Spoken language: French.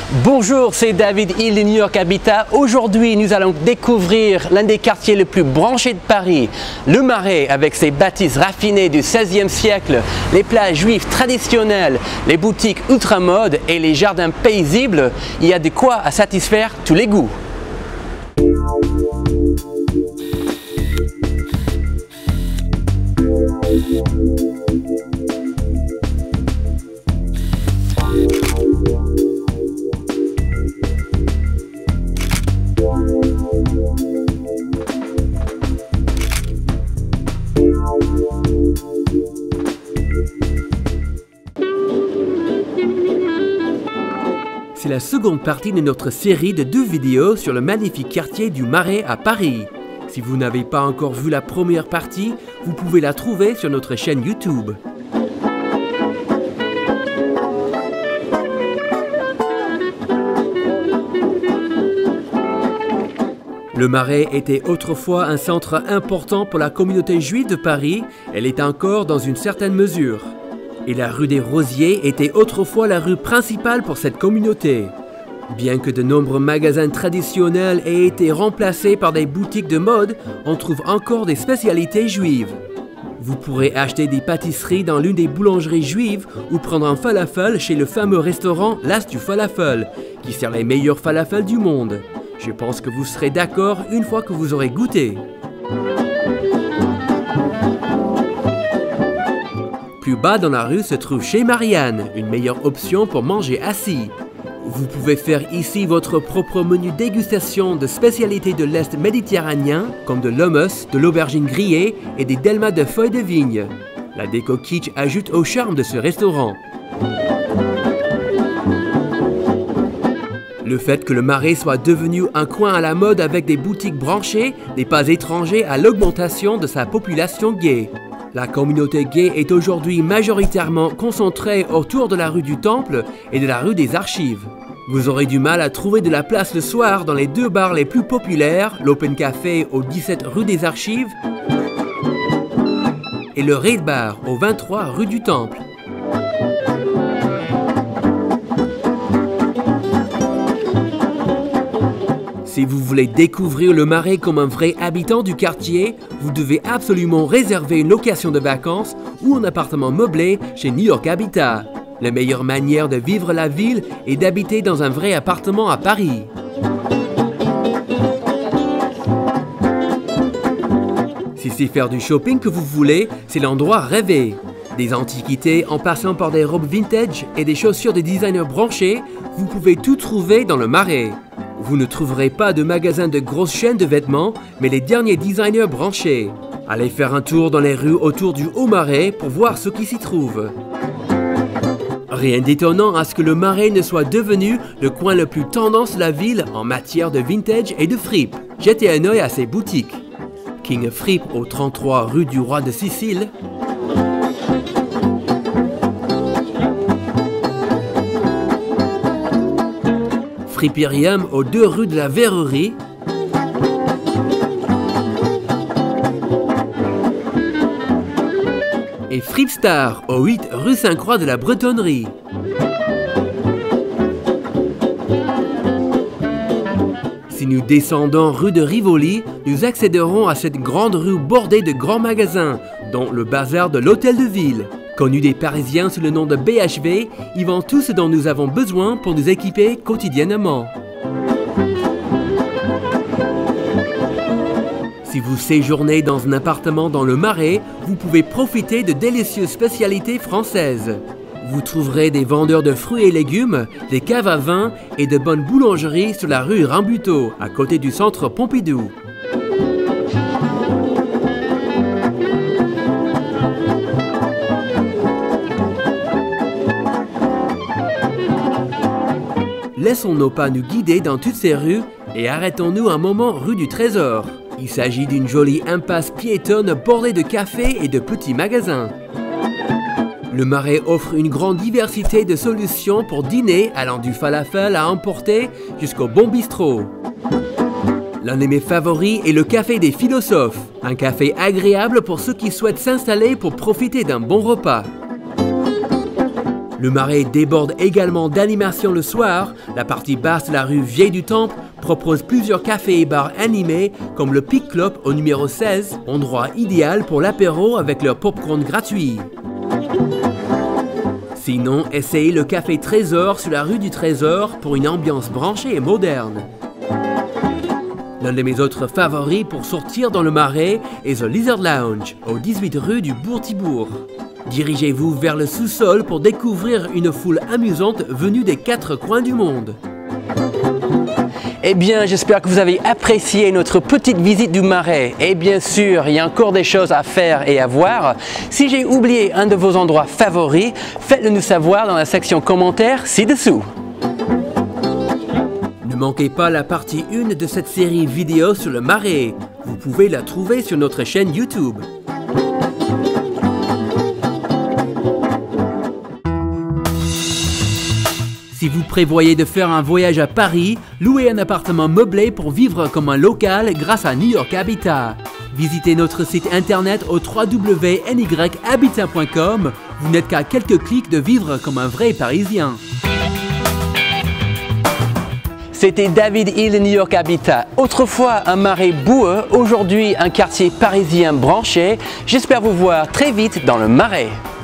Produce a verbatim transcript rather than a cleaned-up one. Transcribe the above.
Bonjour, c'est David Hill de New York Habitat. Aujourd'hui, nous allons découvrir l'un des quartiers les plus branchés de Paris, le Marais, avec ses bâtisses raffinées du seizième siècle, les plages juives traditionnelles, les boutiques ultra-mode et les jardins paisibles. Il y a de quoi à satisfaire tous les goûts. C'est la seconde partie de notre série de deux vidéos sur le magnifique quartier du Marais à Paris. Si vous n'avez pas encore vu la première partie, vous pouvez la trouver sur notre chaîne YouTube. Le Marais était autrefois un centre important pour la communauté juive de Paris, elle est encore dans une certaine mesure. Et la rue des Rosiers était autrefois la rue principale pour cette communauté. Bien que de nombreux magasins traditionnels aient été remplacés par des boutiques de mode, on trouve encore des spécialités juives. Vous pourrez acheter des pâtisseries dans l'une des boulangeries juives ou prendre un falafel chez le fameux restaurant L'As du Falafel, qui sert les meilleurs falafels du monde. Je pense que vous serez d'accord une fois que vous aurez goûté. Plus bas dans la rue se trouve Chez Marianne, une meilleure option pour manger assis. Vous pouvez faire ici votre propre menu dégustation de spécialités de l'Est méditerranéen, comme de l'hummus, de l'aubergine grillée et des delmas de feuilles de vigne. La déco kitsch ajoute au charme de ce restaurant. Le fait que le Marais soit devenu un coin à la mode avec des boutiques branchées n'est pas étranger à l'augmentation de sa population gay. La communauté gay est aujourd'hui majoritairement concentrée autour de la rue du Temple et de la rue des Archives. Vous aurez du mal à trouver de la place le soir dans les deux bars les plus populaires, l'Open Café au dix-sept rue des Archives et le Raid Bar au vingt-trois rue du Temple. Si vous voulez découvrir le Marais comme un vrai habitant du quartier, vous devez absolument réserver une location de vacances ou un appartement meublé chez New York Habitat. La meilleure manière de vivre la ville est d'habiter dans un vrai appartement à Paris. Si c'est faire du shopping que vous voulez, c'est l'endroit rêvé. Des antiquités en passant par des robes vintage et des chaussures de designers branchés, vous pouvez tout trouver dans le Marais. Vous ne trouverez pas de magasin de grosses chaînes de vêtements, mais les derniers designers branchés. Allez faire un tour dans les rues autour du Haut-Marais pour voir ce qui s'y trouve. Rien d'étonnant à ce que le Marais ne soit devenu le coin le plus tendance de la ville en matière de vintage et de fripe. Jetez un œil à ses boutiques. King Fripe au trente-trois rue du Roi de Sicile. Friperium aux deux rues de la Verrerie. Et Fripstar aux huit rue Sainte-Croix de la Bretonnerie. Si nous descendons rue de Rivoli, nous accéderons à cette grande rue bordée de grands magasins, dont le bazar de l'Hôtel de Ville. Connu des Parisiens sous le nom de B H V, ils vendent tout ce dont nous avons besoin pour nous équiper quotidiennement. Si vous séjournez dans un appartement dans le Marais, vous pouvez profiter de délicieuses spécialités françaises. Vous trouverez des vendeurs de fruits et légumes, des caves à vin et de bonnes boulangeries sur la rue Rambuteau, à côté du centre Pompidou. Laissons nos pas nous guider dans toutes ces rues et arrêtons-nous un moment rue du Trésor. Il s'agit d'une jolie impasse piétonne bordée de cafés et de petits magasins. Le Marais offre une grande diversité de solutions pour dîner, allant du falafel à emporter jusqu'au bon bistrot. L'un de mes favoris est le Café des Philosophes, un café agréable pour ceux qui souhaitent s'installer pour profiter d'un bon repas. Le Marais déborde également d'animations le soir. La partie basse de la rue Vieille du Temple propose plusieurs cafés et bars animés comme le Pic Club au numéro seize, endroit idéal pour l'apéro avec leur popcorn gratuit. Sinon, essayez le Café Trésor sur la rue du Trésor pour une ambiance branchée et moderne. L'un de mes autres favoris pour sortir dans le Marais est The Lizard Lounge, au dix-huit rue du Bourg-Tibourg. Dirigez-vous vers le sous-sol pour découvrir une foule amusante venue des quatre coins du monde. Eh bien, j'espère que vous avez apprécié notre petite visite du Marais. Et bien sûr, il y a encore des choses à faire et à voir. Si j'ai oublié un de vos endroits favoris, faites-le nous savoir dans la section commentaires ci-dessous. Ne manquez pas la partie un de cette série vidéo sur le Marais. Vous pouvez la trouver sur notre chaîne YouTube. Si vous prévoyez de faire un voyage à Paris, louez un appartement meublé pour vivre comme un local grâce à New York Habitat. Visitez notre site internet au w w w point n y habitat point com. Vous n'êtes qu'à quelques clics de vivre comme un vrai Parisien. C'était David Hill de New York Habitat. Autrefois un Marais boueux, aujourd'hui un quartier parisien branché. J'espère vous voir très vite dans le Marais.